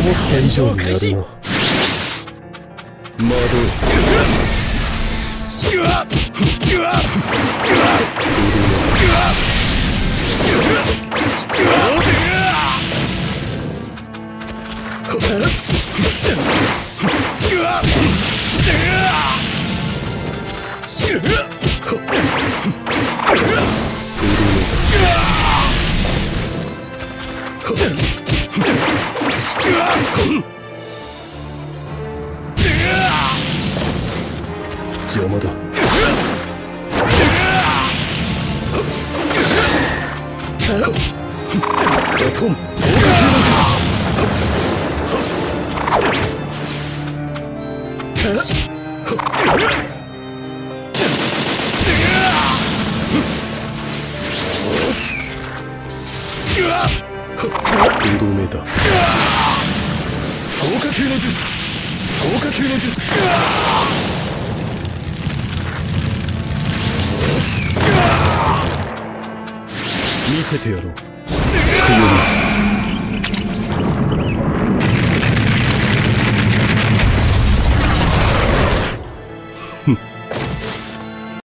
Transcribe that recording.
思った以上にやるな。魔邪魔だ。カトンとどめだ。消火球の術、消火球の術。見せてやろう。つくより